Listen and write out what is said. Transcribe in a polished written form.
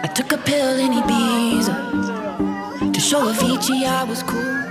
I took a pill in Ibiza to show Avicii I was cool.